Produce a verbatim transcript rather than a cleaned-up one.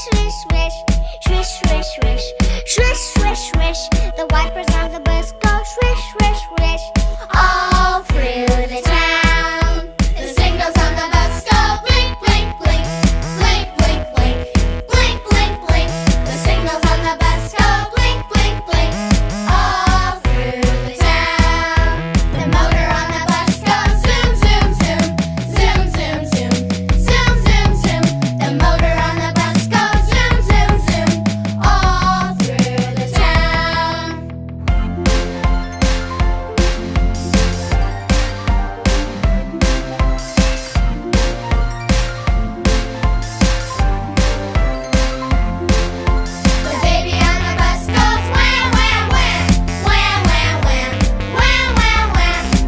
swish, swish, swish, swish, swish, swish, swish, swish. The wipers on the bus go swish, swish, swish.